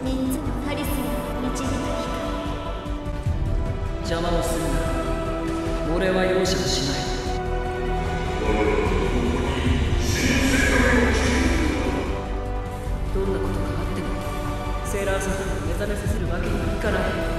3つのハリスが導く邪魔をするな。俺は容赦しない。どんなことがあってもセーラーサタンを目覚めさせるわけにはいかない。